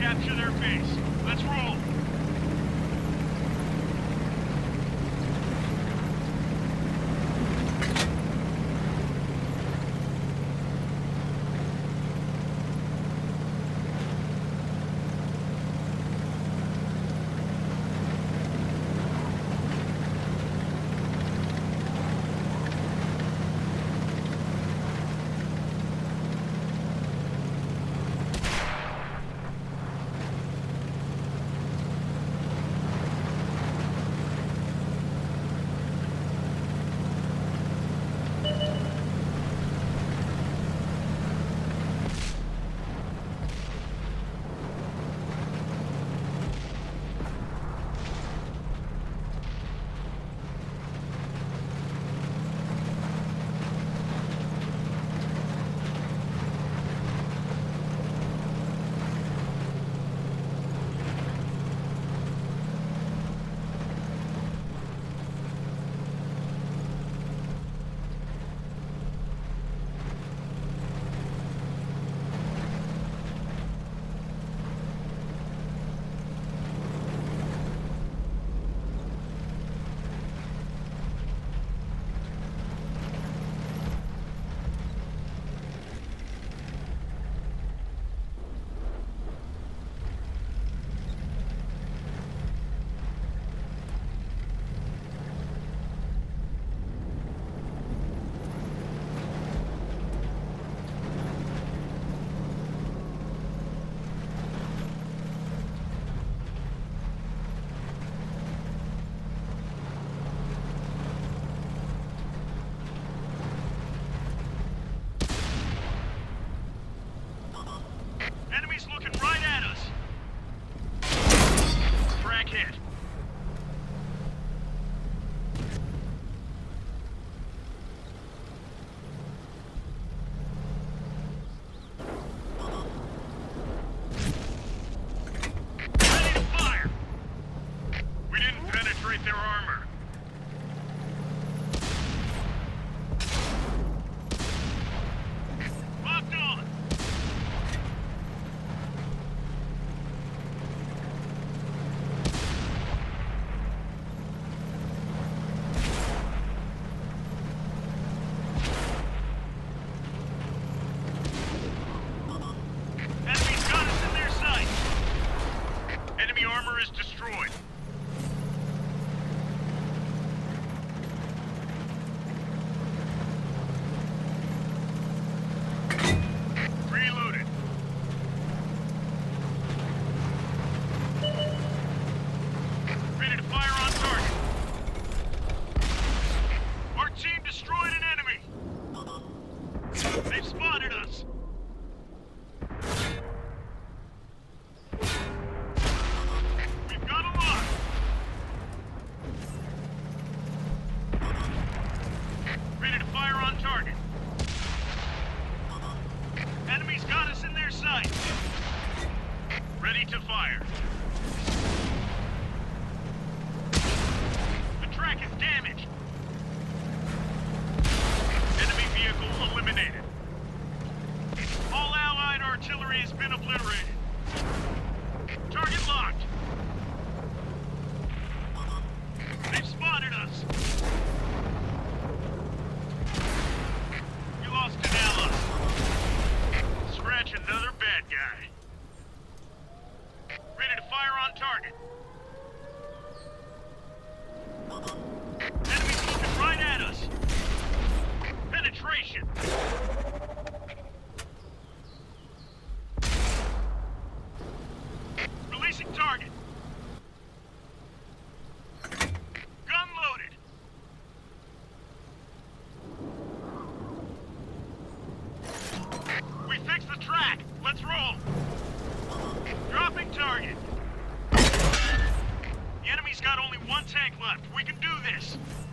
capture their base. Let's roll. Looking right at us. Track hit. Ready to fire. We didn't penetrate their armor. Locked on. Enemy armor is destroyed. Reloaded. Ready to fire on target. Our team destroyed an enemy. They've spotted us. Target. Enemy's got us in their sight. Ready to fire. The track is damaged. Enemy vehicle eliminated. All Allied artillery has been obliterated. Target locked. They've spotted us. Lost an ally. Scratch another bad guy. Ready to fire on target. Enemy's looking right at us. Penetration. Releasing target. Gun loaded. We fixed the track. Let's roll. Dropping target. The enemy's got only one tank left. We can do this.